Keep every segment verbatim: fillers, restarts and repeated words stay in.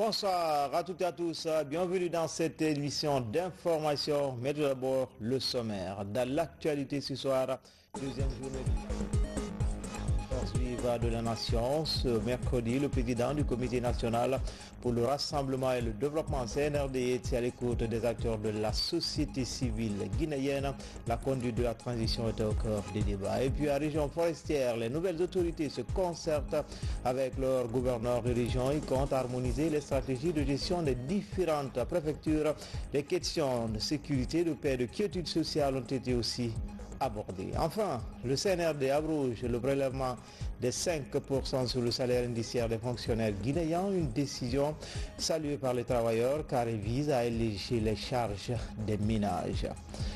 Bonsoir à toutes et à tous, bienvenue dans cette émission d'information, mais tout d'abord le sommaire. Dans l'actualité ce soir, deuxième journée de la nation. Ce mercredi, le président du comité national pour le rassemblement et le développement C N R D était à l'écoute des acteurs de la société civile guinéenne. La conduite de la transition était au cœur des débats. Et puis à région forestière, les nouvelles autorités se concertent avec leurs gouverneurs de région. Ils comptent harmoniser les stratégies de gestion des différentes préfectures. Les questions de sécurité, de paix et de quiétude sociale ont été aussi abordées. Enfin, le C N R D abroge le prélèvement des cinq pour cent sur le salaire indiciaire des fonctionnaires guinéens, une décision saluée par les travailleurs car elle vise à alléger les charges des ménages.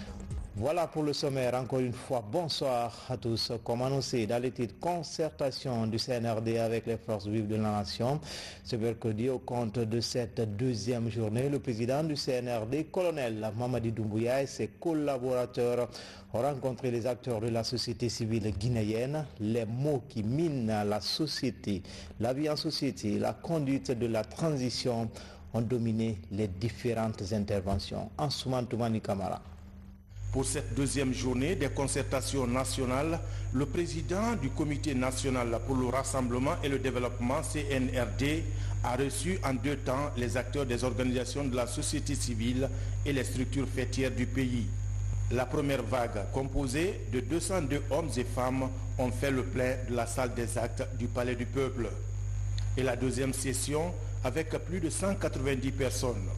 Voilà pour le sommaire. Encore une fois, bonsoir à tous. Comme annoncé dans les titres, concertation du C N R D avec les forces vives de la nation. Ce mercredi, au compte de cette deuxième journée, le président du C N R D, colonel Mamadi Doumbouya, et ses collaborateurs ont rencontré les acteurs de la société civile guinéenne. Les mots qui minent la société, la vie en société, la conduite de la transition ont dominé les différentes interventions. Ansoumane Toumani Kamara. Pour cette deuxième journée des concertations nationales, le président du Comité national pour le rassemblement et le développement C N R D a reçu en deux temps les acteurs des organisations de la société civile et les structures fêtières du pays. La première vague, composée de deux cent deux hommes et femmes, ont fait le plein de la salle des actes du Palais du Peuple. Et la deuxième session, avec plus de cent quatre-vingt-dix personnes.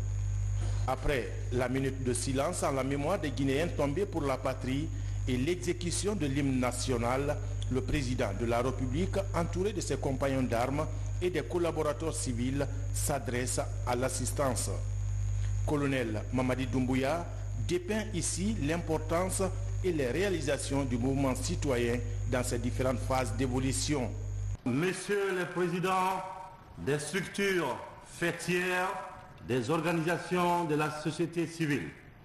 Après la minute de silence en la mémoire des Guinéens tombés pour la patrie et l'exécution de l'hymne national, le président de la République, entouré de ses compagnons d'armes et des collaborateurs civils, s'adresse à l'assistance. Colonel Mamadi Doumbouya dépeint ici l'importance et les réalisations du mouvement citoyen dans ses différentes phases d'évolution. Monsieur le Président des structures fêtières, des organisations de la société civile,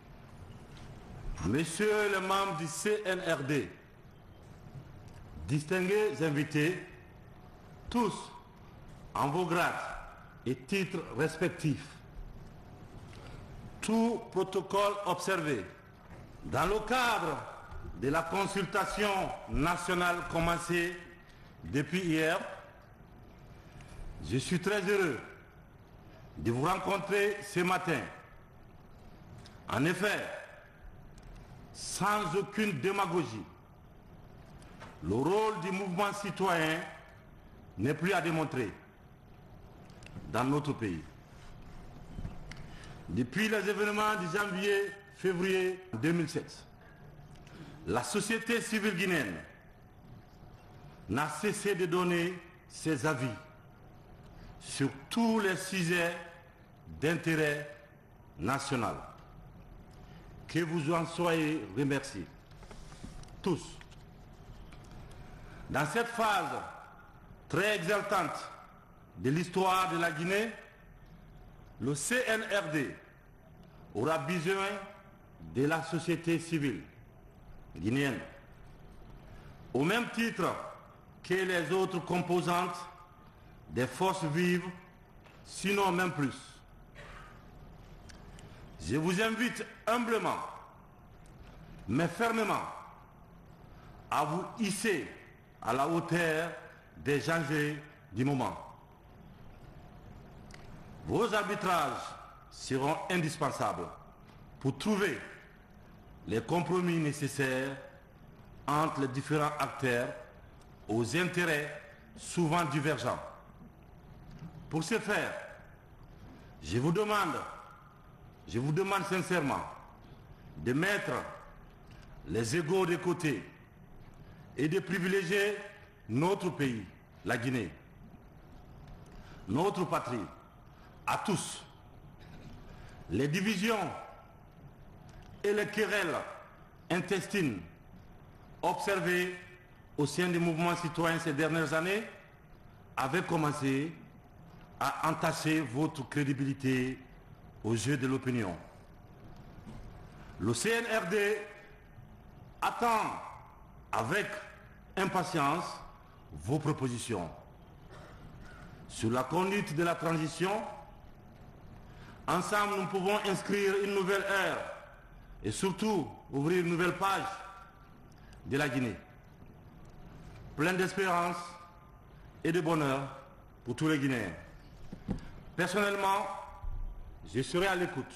Messieurs les membres du C N R D, distingués invités, tous en vos grades et titres respectifs, tout protocole observé, dans le cadre de la consultation nationale commencée depuis hier, je suis très heureux de vous rencontrer ce matin. En effet, sans aucune démagogie, le rôle du mouvement citoyen n'est plus à démontrer dans notre pays. Depuis les événements de janvier-février deux mille sept, la société civile guinéenne n'a cessé de donner ses avis sur tous les sujets d'intérêt national. Que vous en soyez remerciés, tous. Dans cette phase très exaltante de l'histoire de la Guinée, le C N R D aura besoin de la société civile guinéenne, au même titre que les autres composantes des forces vives, sinon même plus. Je vous invite humblement, mais fermement, à vous hisser à la hauteur des enjeux du moment. Vos arbitrages seront indispensables pour trouver les compromis nécessaires entre les différents acteurs aux intérêts souvent divergents. Pour ce faire, je vous demande, je vous demande sincèrement de mettre les égos de côté et de privilégier notre pays, la Guinée, notre patrie, à tous. Les divisions et les querelles intestines observées au sein des mouvements citoyens ces dernières années avaient commencé à entacher votre crédibilité aux yeux de l'opinion. Le C N R D attend avec impatience vos propositions sur la conduite de la transition Ensemble, nous pouvons inscrire une nouvelle ère et surtout ouvrir une nouvelle page de la Guinée. Plein d'espérance et de bonheur pour tous les Guinéens. Personnellement, je serai à l'écoute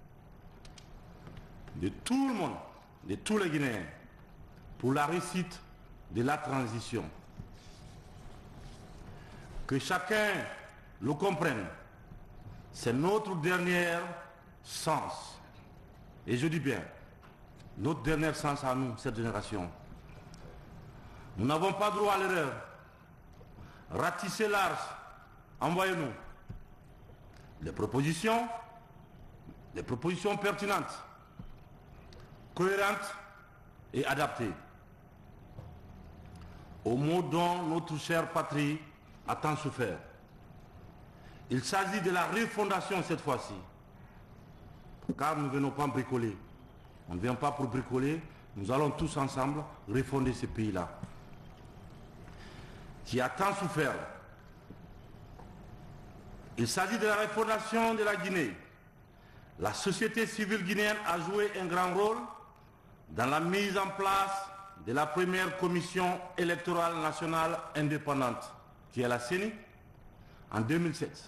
de tout le monde, de tous les Guinéens, pour la réussite de la transition. Que chacun le comprenne, c'est notre dernier sens. Et je dis bien, notre dernier sens à nous, cette génération. Nous n'avons pas droit à l'erreur. Ratissez large, envoyez-nous les propositions, des propositions pertinentes, cohérentes et adaptées aux mots dont notre chère patrie a tant souffert. Il s'agit de la refondation cette fois-ci, car nous ne venons pas bricoler. On ne vient pas pour bricoler, nous allons tous ensemble refonder ce pays-là, qui a tant souffert. Il s'agit de la refondation de la Guinée. La société civile guinéenne a joué un grand rôle dans la mise en place de la première commission électorale nationale indépendante, qui est la C E N I, en deux mille sept.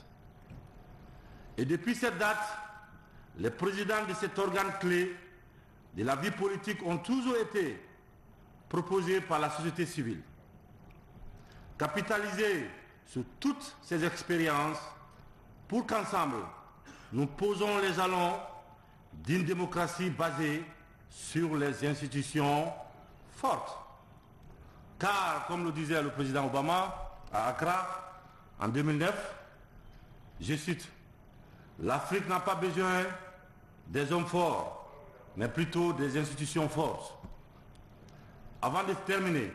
Et depuis cette date, les présidents de cet organe clé de la vie politique ont toujours été proposés par la société civile. Capitaliser sur toutes ces expériences pour qu'ensemble, nous posons les jalons d'une démocratie basée sur les institutions fortes. Car, comme le disait le président Obama à Accra en deux mille neuf, je cite, « L'Afrique n'a pas besoin des hommes forts, mais plutôt des institutions fortes. » Avant de terminer,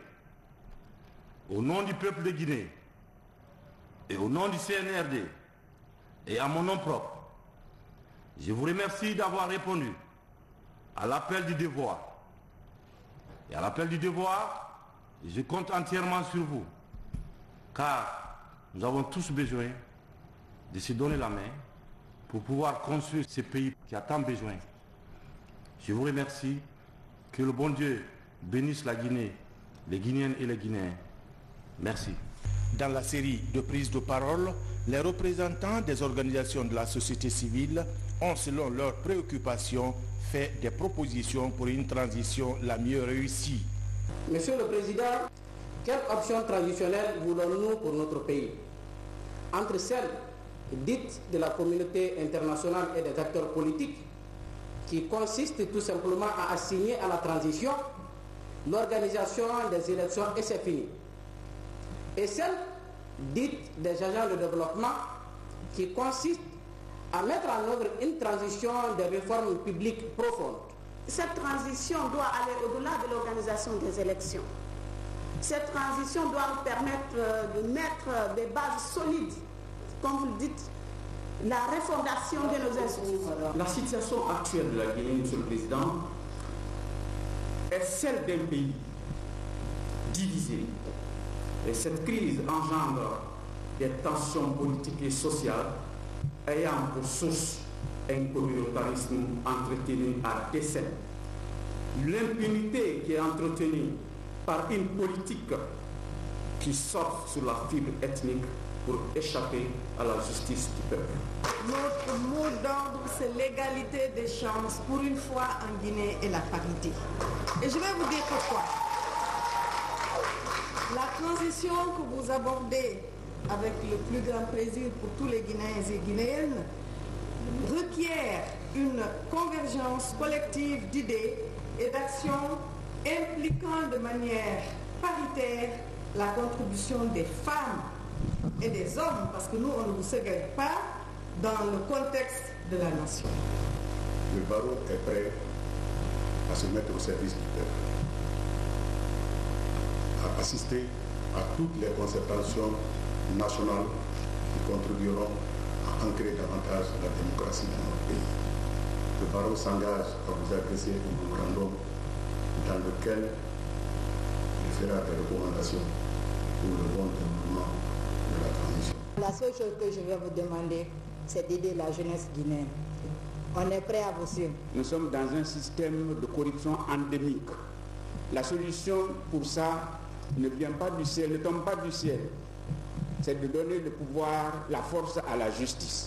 au nom du peuple de Guinée et au nom du C N R D et à mon nom propre, je vous remercie d'avoir répondu à l'appel du devoir. Et à l'appel du devoir, je compte entièrement sur vous, car nous avons tous besoin de se donner la main pour pouvoir construire ce pays qui a tant besoin. Je vous remercie. Que le bon Dieu bénisse la Guinée, les Guinéennes et les Guinéens. Merci. Dans la série de prises de parole, les représentants des organisations de la société civile ont, selon leurs préoccupations, fait des propositions pour une transition la mieux réussie. Monsieur le Président, quelle option transitionnelle voulons-nous pour notre pays? Entre celles dites de la communauté internationale et des acteurs politiques, qui consiste tout simplement à assigner à la transition l'organisation des élections et c'est fini. Et celle dite des agents de développement, qui consiste à mettre en œuvre une transition des réformes publiques profondes. Cette transition doit aller au-delà de l'organisation des élections. Cette transition doit nous permettre de mettre des bases solides, comme vous le dites, la refondation de nos institutions. La situation actuelle de la Guinée, Monsieur le Président, est celle d'un pays divisé. Et cette crise engendre des tensions politiques et sociales ayant pour source un communautarisme entretenu à décennies. L'impunité qui est entretenue par une politique qui sort sur la fibre ethnique pour échapper à la justice du peuple. Notre mot d'ordre, c'est l'égalité des chances, pour une fois en Guinée, et la parité. Et je vais vous dire pourquoi. La transition que vous abordez avec le plus grand plaisir pour tous les Guinéens et Guinéennes requiert une convergence collective d'idées et d'actions impliquant de manière paritaire la contribution des femmes et des hommes, parce que nous, on ne vous ségrègue pas dans le contexte de la nation. Le barreau est prêt à se mettre au service du peuple, à assister à toutes les concertations nationales qui contribueront à ancrer davantage la démocratie dans notre pays. Le barreau s'engage à vous adresser un memorandum dans lequel il fera des recommandations pour le bon développement de la transition. La seule chose que je vais vous demander, c'est d'aider la jeunesse guinéenne. On est prêt à vous suivre. Nous sommes dans un système de corruption endémique. La solution pour ça ne vient pas du ciel, ne tombe pas du ciel. C'est de donner le pouvoir, la force à la justice.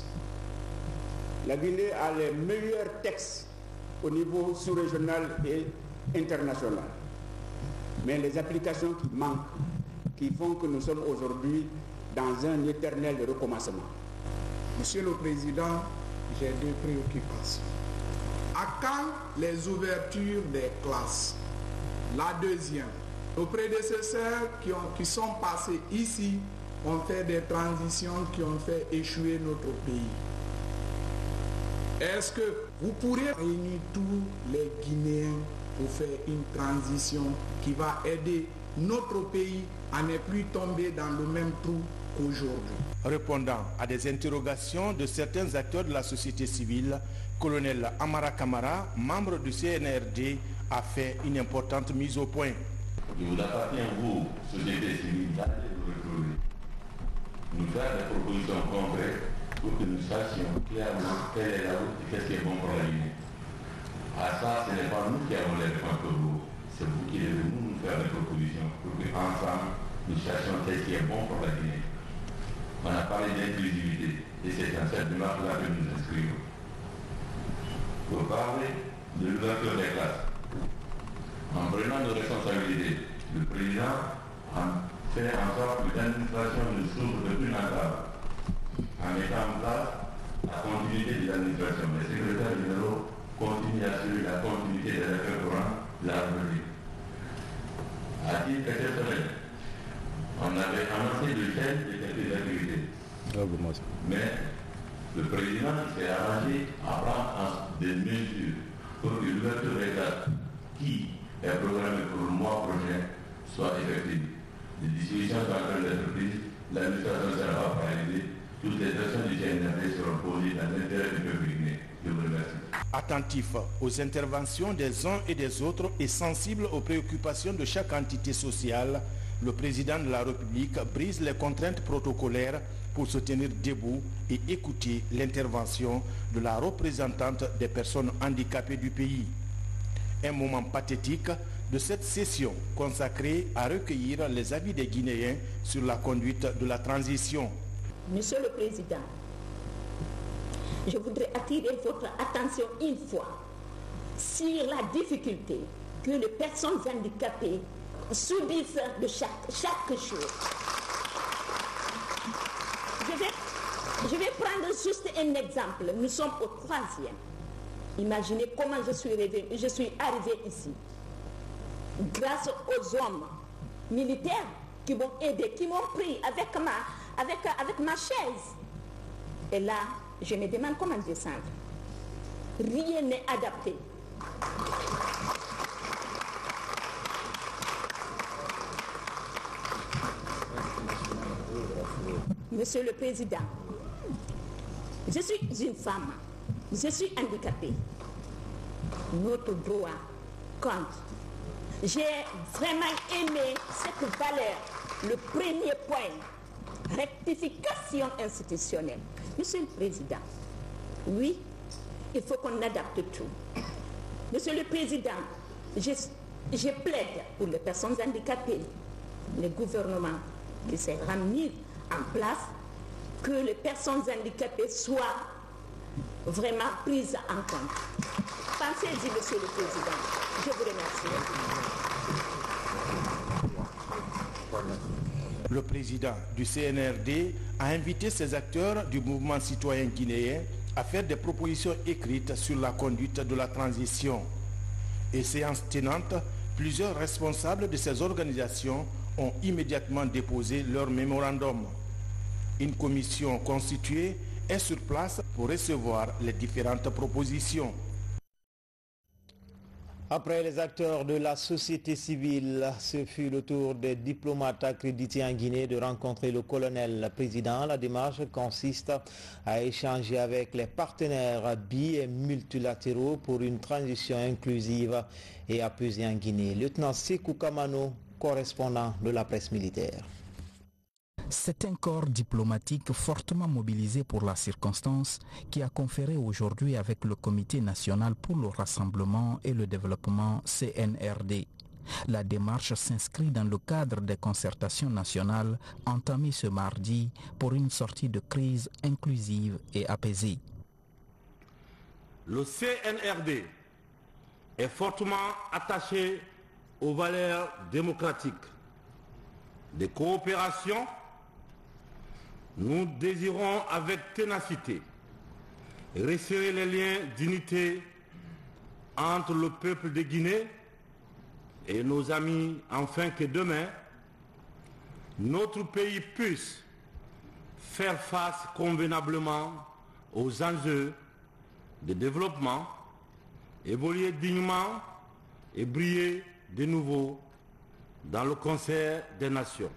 La Guinée a les meilleurs textes au niveau sous-régional et international. Mais les applications qui manquent, qui font que nous sommes aujourd'hui dans un éternel recommencement. Monsieur le Président, j'ai deux préoccupations. À quand les ouvertures des classes? La deuxième, nos prédécesseurs qui, ont, qui sont passés ici ont fait des transitions qui ont fait échouer notre pays. Est-ce que vous pourrez réunir tous les Guinéens pour faire une transition qui va aider notre pays à ne plus tomber dans le même trou qu'aujourd'hui? Répondant à des interrogations de certains acteurs de la société civile, colonel Amara Kamara, membre du C N R D, a fait une importante mise au point. Il vous appartient, vous, société civile, d'aller vous retrouver, nous faire des propositions concrètes pour que nous sachions clairement quelle est la route et qu'est-ce qui est bon pour la Guinée. À ça, ce n'est pas nous qui avons les réponses pour vous, c'est vous qui devez nous faire des propositions pour qu'ensemble, nous cherchions qu'est-ce qui est bon pour la Guinée. On a parlé d'inclusivité et c'est dans cette démarche-là que nous inscrivons. Pour parler de l'ouverture des classes, en prenant nos responsabilités, le président a fait en sorte que l'administration ne souffre de plus d'entrave, en mettant en place la continuité de l'administration. Les secrétaires généraux continuent à assurer la continuité des affaires courantes de la République. À titre exceptionnel, on avait annoncé le gel de quelques activités. Mais le président s'est arrangé à prendre des mesures pour que l'ouverture des classes qui est programmée pour le mois prochain soit effective. Les discussions sont en train d'être prises, l'administration sera paralysée, toutes les actions du G N R D seront posées dans l'intérêt du peuple guinéen. Je vous remercie. Attentif aux interventions des uns et des autres et sensible aux préoccupations de chaque entité sociale, le président de la République brise les contraintes protocolaires pour se tenir debout et écouter l'intervention de la représentante des personnes handicapées du pays. Un moment pathétique de cette session consacrée à recueillir les avis des Guinéens sur la conduite de la transition. Monsieur le Président, je voudrais attirer votre attention une fois sur la difficulté que les personnes handicapées subissent de chaque, chaque jour. Je vais, je vais prendre juste un exemple. Nous sommes au troisième. Imaginez comment je suis, rêvé, je suis arrivé ici. Grâce aux hommes militaires qui m'ont aidé, qui m'ont pris avec ma, avec, avec ma chaise. Et là, je me demande comment descendre. Rien n'est adapté. Monsieur le Président, je suis une femme, je suis handicapée. Notre droit compte. J'ai vraiment aimé cette valeur. Le premier point, rectification institutionnelle. Monsieur le Président, oui, il faut qu'on adapte tout. Monsieur le Président, je, je plaide pour les personnes handicapées, le gouvernement qui sera mis en place, que les personnes handicapées soient vraiment prises en compte. Pensez-y, Monsieur le Président. Je vous remercie. Le président du C N R D a invité ses acteurs du mouvement citoyen guinéen à faire des propositions écrites sur la conduite de la transition. Et séance tenante, plusieurs responsables de ces organisations ont immédiatement déposé leur mémorandum. Une commission constituée est sur place pour recevoir les différentes propositions. Après les acteurs de la société civile, ce fut le tour des diplomates accrédités en Guinée de rencontrer le colonel président. La démarche consiste à échanger avec les partenaires bi- et multilatéraux pour une transition inclusive et apaisée en Guinée. Lieutenant Sekou Kamano, correspondant de la presse militaire. C'est un corps diplomatique fortement mobilisé pour la circonstance qui a conféré aujourd'hui avec le Comité national pour le rassemblement et le développement C N R D. La démarche s'inscrit dans le cadre des concertations nationales entamées ce mardi pour une sortie de crise inclusive et apaisée. Le C N R D est fortement attaché aux valeurs démocratiques de coopération. Nous désirons avec ténacité resserrer les liens d'unité entre le peuple de Guinée et nos amis, afin que demain, notre pays puisse faire face convenablement aux enjeux de développement, évoluer dignement et briller de nouveau dans le concert des nations.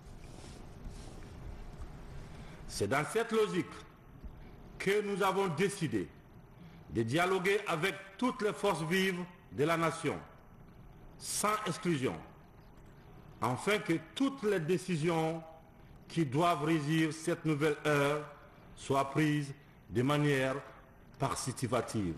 C'est dans cette logique que nous avons décidé de dialoguer avec toutes les forces vives de la nation, sans exclusion, afin que toutes les décisions qui doivent régir cette nouvelle ère soient prises de manière participative.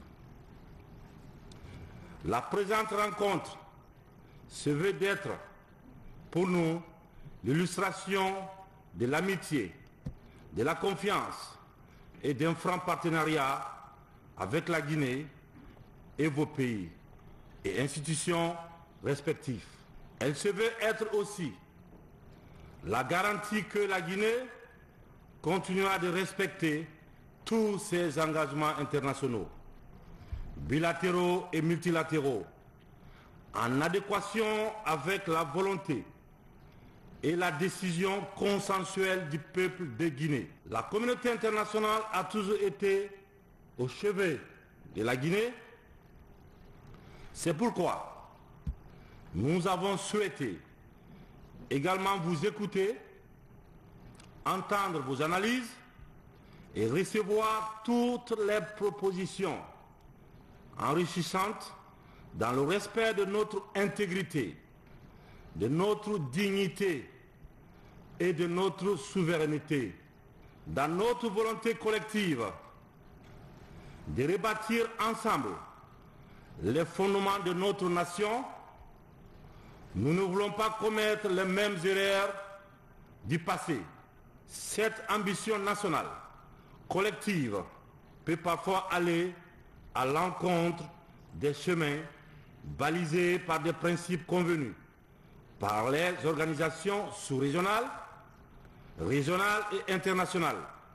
La présente rencontre se veut d'être pour nous l'illustration de l'amitié, de la confiance et d'un franc partenariat avec la Guinée et vos pays et institutions respectifs. Elle se veut être aussi la garantie que la Guinée continuera de respecter tous ses engagements internationaux, bilatéraux et multilatéraux, en adéquation avec la volonté et la décision consensuelle du peuple de Guinée. La communauté internationale a toujours été au chevet de la Guinée. C'est pourquoi nous avons souhaité également vous écouter, entendre vos analyses et recevoir toutes les propositions enrichissantes dans le respect de notre intégrité, de notre dignité et de notre souveraineté, dans notre volonté collective de rebâtir ensemble les fondements de notre nation. Nous ne voulons pas commettre les mêmes erreurs du passé. Cette ambition nationale collective peut parfois aller à l'encontre des chemins balisés par des principes convenus par les organisations sous-régionales, régionales et internationales.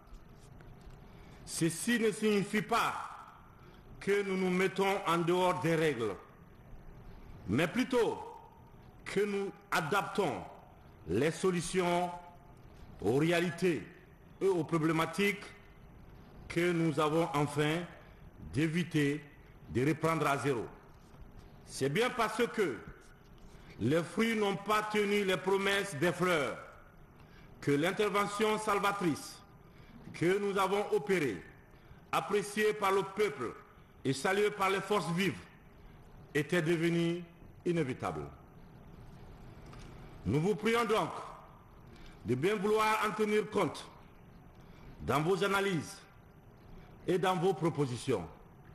Ceci ne signifie pas que nous nous mettons en dehors des règles, mais plutôt que nous adaptons les solutions aux réalités et aux problématiques que nous avons enfin d'éviter de reprendre à zéro. C'est bien parce que les fruits n'ont pas tenu les promesses des fleurs que l'intervention salvatrice que nous avons opérée, appréciée par le peuple et saluée par les forces vives, était devenue inévitable. Nous vous prions donc de bien vouloir en tenir compte dans vos analyses et dans vos propositions.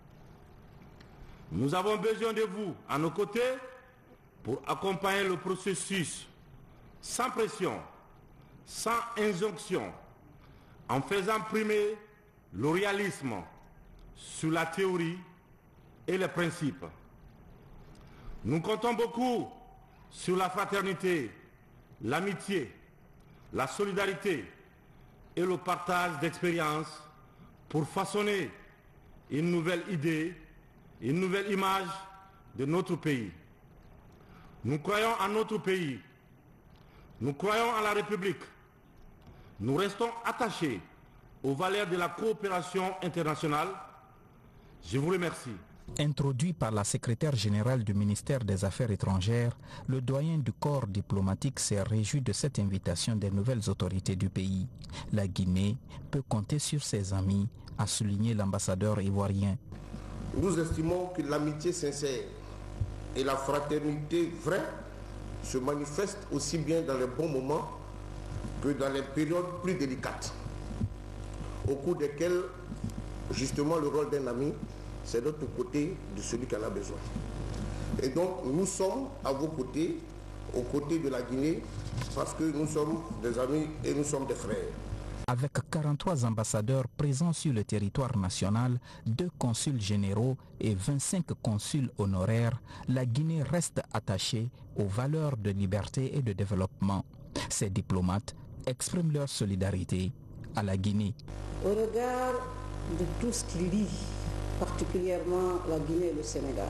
Nous avons besoin de vous à nos côtés pour accompagner le processus sans pression, sans injonction, en faisant primer le réalisme sur la théorie et les principes. Nous comptons beaucoup sur la fraternité, l'amitié, la solidarité et le partage d'expériences pour façonner une nouvelle idée, une nouvelle image de notre pays. Nous croyons en notre pays, nous croyons en la République, nous restons attachés aux valeurs de la coopération internationale. Je vous remercie. Introduit par la secrétaire générale du ministère des Affaires étrangères, le doyen du corps diplomatique s'est réjoui de cette invitation des nouvelles autorités du pays. La Guinée peut compter sur ses amis, a souligné l'ambassadeur ivoirien. Nous estimons que l'amitié sincère et la fraternité vraie se manifestent aussi bien dans les bons moments que dans les périodes plus délicates, au cours desquelles, justement, le rôle d'un ami, c'est d'être aux côtés de celui qui en a besoin. Et donc, nous sommes à vos côtés, aux côtés de la Guinée, parce que nous sommes des amis et nous sommes des frères. Avec quarante-trois ambassadeurs présents sur le territoire national, deux consuls généraux et vingt-cinq consuls honoraires, la Guinée reste attachée aux valeurs de liberté et de développement. Ces diplomates expriment leur solidarité à la Guinée. Au regard de tout ce qui lie particulièrement la Guinée et le Sénégal,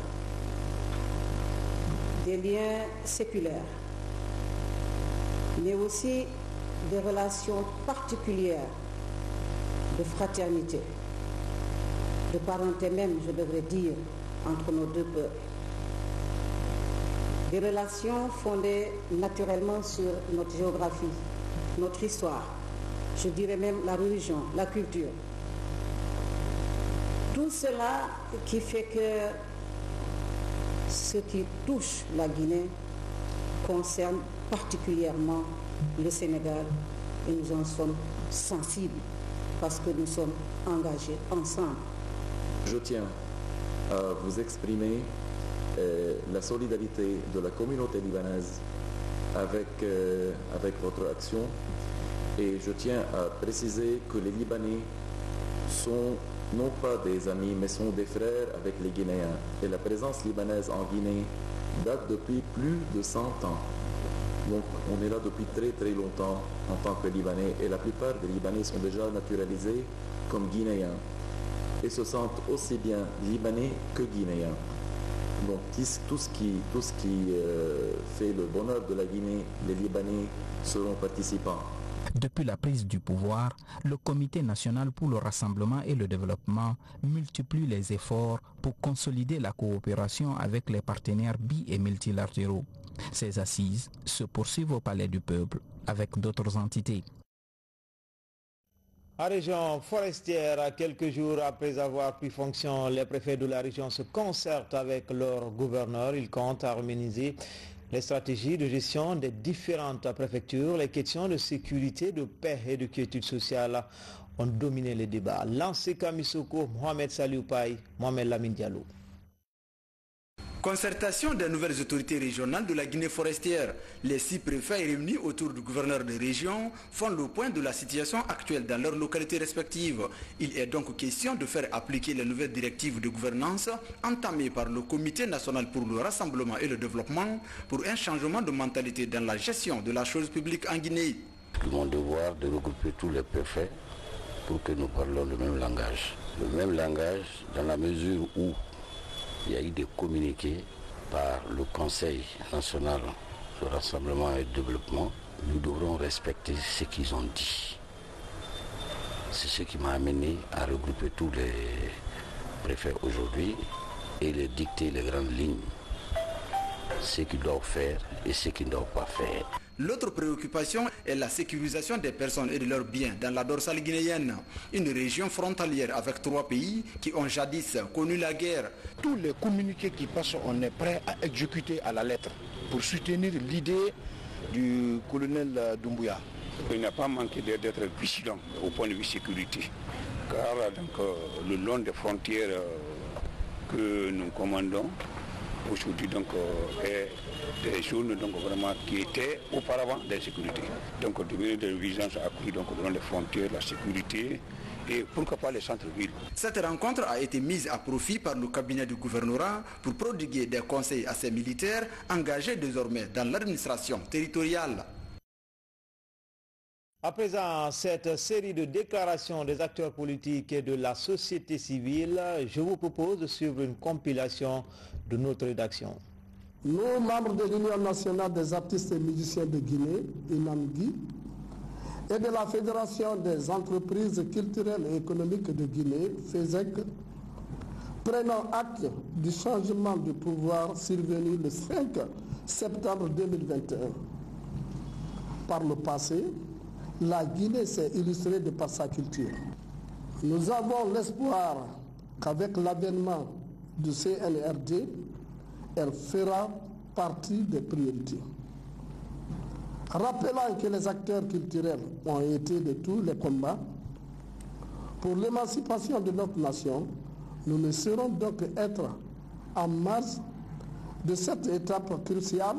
des liens séculaires, mais aussi des relations particulières de fraternité, de parenté même, je devrais dire, entre nos deux peuples. Des relations fondées naturellement sur notre géographie, notre histoire, je dirais même la religion, la culture. Tout cela qui fait que ce qui touche la Guinée concerne particulièrement le Sénégal et nous en sommes sensibles parce que nous sommes engagés ensemble. Je tiens à vous exprimer euh, la solidarité de la communauté libanaise avec, euh, avec votre action et je tiens à préciser que les Libanais sont non pas des amis mais sont des frères avec les Guinéens et la présence libanaise en Guinée date depuis plus de cent ans. Donc on est là depuis très très longtemps en tant que Libanais et la plupart des Libanais sont déjà naturalisés comme Guinéens et se sentent aussi bien Libanais que Guinéens. Donc tout ce qui, tout ce qui euh, fait le bonheur de la Guinée, les Libanais seront participants. Depuis la prise du pouvoir, le Comité national pour le rassemblement et le développement multiplie les efforts pour consolider la coopération avec les partenaires bi- et multilatéraux. Ces assises se poursuivent au Palais du Peuple avec d'autres entités. En région forestière, à quelques jours après avoir pris fonction, les préfets de la région se concertent avec leur gouverneur. Ils comptent harmoniser les stratégies de gestion des différentes préfectures. Les questions de sécurité, de paix et de quiétude sociale ont dominé les débats. Lancé Kamisoko, Mohamed Saliou Paye, Mohamed Lamine Diallo. Concertation des nouvelles autorités régionales de la Guinée forestière. Les six préfets réunis autour du gouverneur de région font le point de la situation actuelle dans leurs localités respectives. Il est donc question de faire appliquer les nouvelles directives de gouvernance entamées par le Comité national pour le rassemblement et le développement pour un changement de mentalité dans la gestion de la chose publique en Guinée. C'est mon devoir de regrouper tous les préfets pour que nous parlions le même langage. Le même langage dans la mesure où il y a eu des communiqués par le Conseil national de rassemblement et de développement. Nous devrons respecter ce qu'ils ont dit. C'est ce qui m'a amené à regrouper tous les préfets aujourd'hui et les dicter les grandes lignes, ce qu'ils doivent faire et ce qu'ils ne doivent pas faire. L'autre préoccupation est la sécurisation des personnes et de leurs biens dans la dorsale guinéenne, une région frontalière avec trois pays qui ont jadis connu la guerre. Tous les communiqués qui passent, on est prêt à exécuter à la lettre pour soutenir l'idée du colonel Doumbouya. Il n'a pas manqué d'être vigilant au point de vue sécurité, car donc, le long des frontières que nous commandons, aujourd'hui donc est des zones donc vraiment qui étaient auparavant d'insécurité. Donc devenir de vigilance accrue donc dans les frontières, la sécurité et pourquoi pas les centres-villes. Cette rencontre a été mise à profit par le cabinet du gouvernorat pour prodiguer des conseils à ces militaires engagés désormais dans l'administration territoriale. À présent, cette série de déclarations des acteurs politiques et de la société civile, je vous propose de suivre une compilation de notre rédaction. Nous, membres de l'Union nationale des artistes et musiciens de Guinée, UNAMGI, et de la Fédération des entreprises culturelles et économiques de Guinée, FESEC, prenons acte du changement de pouvoir survenu le cinq septembre deux mille vingt et un. Par le passé, la Guinée s'est illustrée de par sa culture. Nous avons l'espoir qu'avec l'avènement du C N R D, elle fera partie des priorités. Rappelant que les acteurs culturels ont été de tous les combats pour l'émancipation de notre nation, nous ne saurons donc être en marge de cette étape cruciale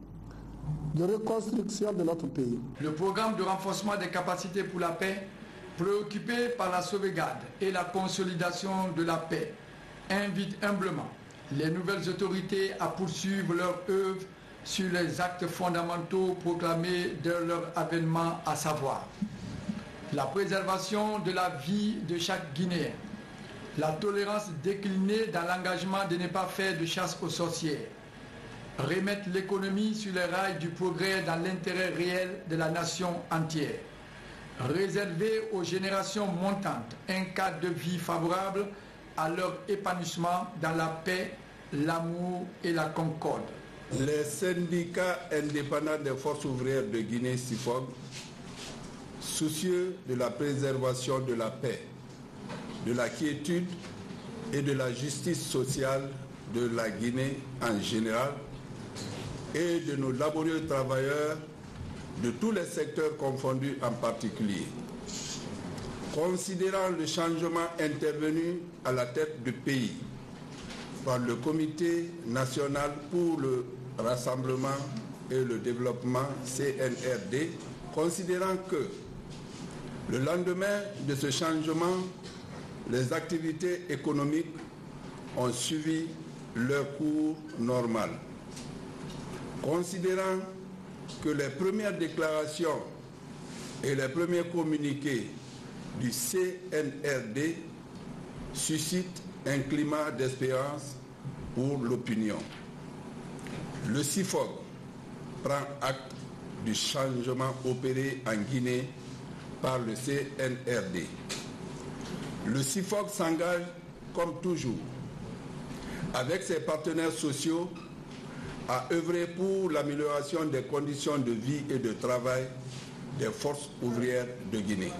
de reconstruction de notre pays. Le programme de renforcement des capacités pour la paix, préoccupé par la sauvegarde et la consolidation de la paix, invite humblement les nouvelles autorités à poursuivre leur œuvre sur les actes fondamentaux proclamés de leur avènement, à savoir la préservation de la vie de chaque Guinéen, la tolérance déclinée dans l'engagement de ne pas faire de chasse aux sorcières, remettre l'économie sur les rails du progrès dans l'intérêt réel de la nation entière, réserver aux générations montantes un cadre de vie favorable à leur épanouissement dans la paix, l'amour et la concorde. Les syndicats indépendants des forces ouvrières de Guinée, S I F O G, soucieux de la préservation de la paix, de la quiétude et de la justice sociale de la Guinée en général et de nos laborieux travailleurs de tous les secteurs confondus en particulier. Considérant le changement intervenu à la tête du pays par le Comité national pour le rassemblement et le développement C N R D, considérant que le lendemain de ce changement, les activités économiques ont suivi leur cours normal. Considérant que les premières déclarations et les premiers communiqués du C N R D suscitent un climat d'espérance pour l'opinion. Le S I F O G prend acte du changement opéré en Guinée par le C N R D. Le S I F O G s'engage, comme toujours, avec ses partenaires sociaux, à œuvrer pour l'amélioration des conditions de vie et de travail des forces ouvrières de Guinée.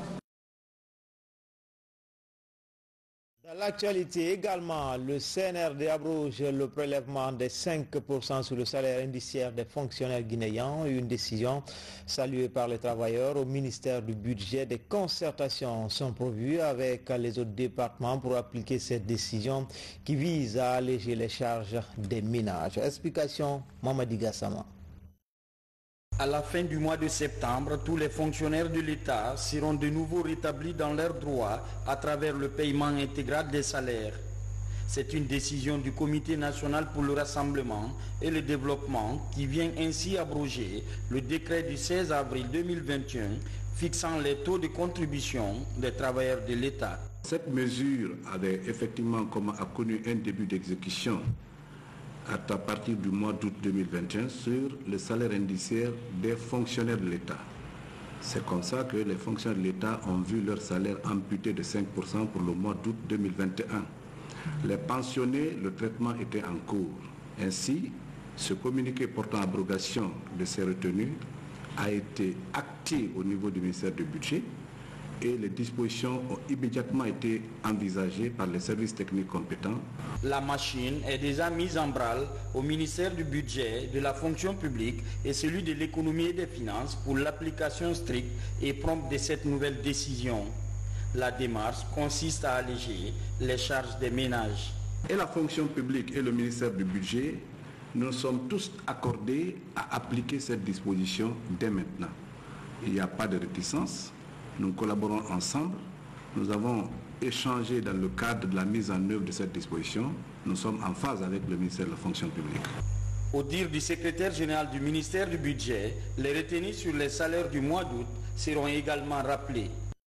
Dans l'actualité également, le C N R D abroge le prélèvement des cinq pour cent sur le salaire indiciaire des fonctionnaires guinéens, une décision saluée par les travailleurs. Au ministère du Budget, des concertations sont prévues avec les autres départements pour appliquer cette décision qui vise à alléger les charges des ménages. Explication, Mamadi Gassama. À la fin du mois de septembre, tous les fonctionnaires de l'État seront de nouveau rétablis dans leurs droits à travers le paiement intégral des salaires. C'est une décision du Comité national pour le rassemblement et le développement qui vient ainsi abroger le décret du seize avril deux mille vingt et un fixant les taux de contribution des travailleurs de l'État. Cette mesure avait effectivement a connu un début d'exécution à partir du mois d'août deux mille vingt et un sur le salaire indiciaire des fonctionnaires de l'État. C'est comme ça que les fonctionnaires de l'État ont vu leur salaire amputé de cinq pour cent pour le mois d'août deux mille vingt et un. Les pensionnés, le traitement était en cours. Ainsi, ce communiqué portant abrogation de ces retenues a été acté au niveau du ministère du Budget et les dispositions ont immédiatement été envisagées par les services techniques compétents. La machine est déjà mise en branle au ministère du Budget, de la fonction publique et celui de l'économie et des finances pour l'application stricte et prompte de cette nouvelle décision. La démarche consiste à alléger les charges des ménages. Et la fonction publique et le ministère du Budget, nous sommes tous accordés à appliquer cette disposition dès maintenant. Il n'y a pas de réticence. Nous collaborons ensemble. Nous avons échangé dans le cadre de la mise en œuvre de cette disposition. Nous sommes en phase avec le ministère de la fonction publique. Au dire du secrétaire général du ministère du Budget, les retenues sur les salaires du mois d'août seront également rappelées.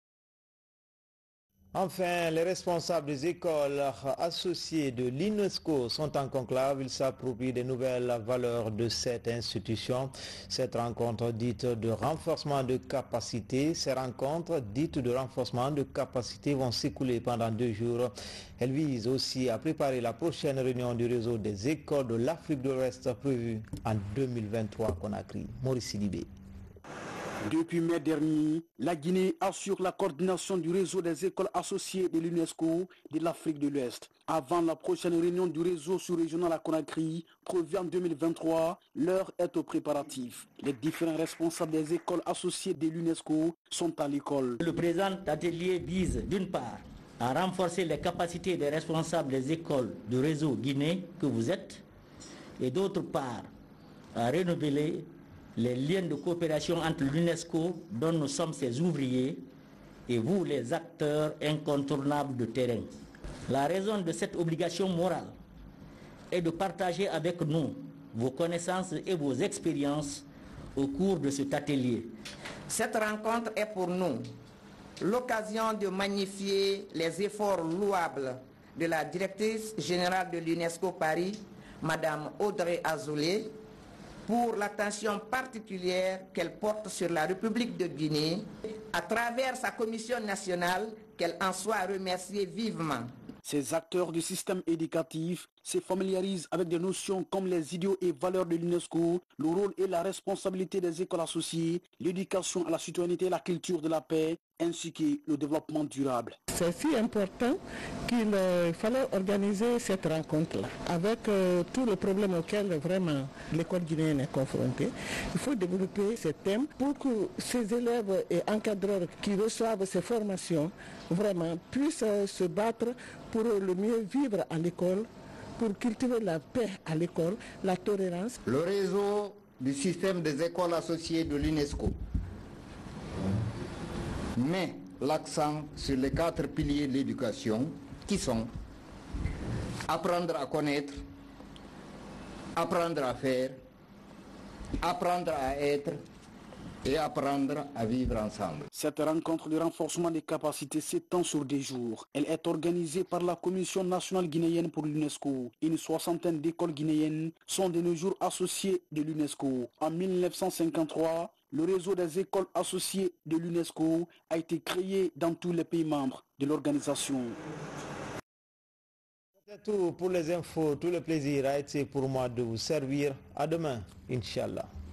Enfin, les responsables des écoles associées de l'UNESCO sont en conclave. Ils s'approprient des nouvelles valeurs de cette institution. Cette rencontre dite de renforcement de capacité, ces rencontres dites de renforcement de capacité vont s'écouler pendant deux jours. Elles visent aussi à préparer la prochaine réunion du réseau des écoles de l'Afrique de l'Ouest prévue en deux mille vingt-trois à Conakry. Maurice Sidibé. Depuis mai dernier, la Guinée assure la coordination du réseau des écoles associées de l'UNESCO de l'Afrique de l'Ouest. Avant la prochaine réunion du réseau sous-régional à Conakry, prévue en deux mille vingt-trois, l'heure est aux préparatifs. Les différents responsables des écoles associées de l'UNESCO sont à l'école. Le présent atelier vise d'une part à renforcer les capacités des responsables des écoles du réseau Guinée que vous êtes et d'autre part à renouveler les liens de coopération entre l'UNESCO dont nous sommes ses ouvriers et vous les acteurs incontournables de terrain. La raison de cette obligation morale est de partager avec nous vos connaissances et vos expériences au cours de cet atelier. Cette rencontre est pour nous l'occasion de magnifier les efforts louables de la directrice générale de l'UNESCO Paris, Madame Audrey Azoulay, pour l'attention particulière qu'elle porte sur la République de Guinée, à travers sa commission nationale, qu'elle en soit remerciée vivement. Ces acteurs du système éducatif se familiarisent avec des notions comme les idéaux et valeurs de l'UNESCO, le rôle et la responsabilité des écoles associées, l'éducation à la citoyenneté et la culture de la paix, ainsi que le développement durable. C'est si important qu'il euh, fallait organiser cette rencontre-là. Avec euh, tous les problèmes auxquels vraiment l'école guinéenne est confrontée, il faut développer ces thèmes pour que ces élèves et encadreurs qui reçoivent ces formations vraiment puissent euh, se battre pour le mieux vivre à l'école, pour cultiver la paix à l'école, la tolérance. Le réseau du système des écoles associées de l'UNESCO met l'accent sur les quatre piliers de l'éducation qui sont apprendre à connaître, apprendre à faire, apprendre à être et apprendre à vivre ensemble. Cette rencontre de renforcement des capacités s'étend sur des jours. Elle est organisée par la Commission nationale guinéenne pour l'UNESCO. Une soixantaine d'écoles guinéennes sont de nos jours associées de l'UNESCO. En mille neuf cent cinquante-trois, le réseau des écoles associées de l'UNESCO a été créé dans tous les pays membres de l'organisation. C'est tout pour les infos. Tout le plaisir a été pour moi de vous servir. À demain, Inch'Allah.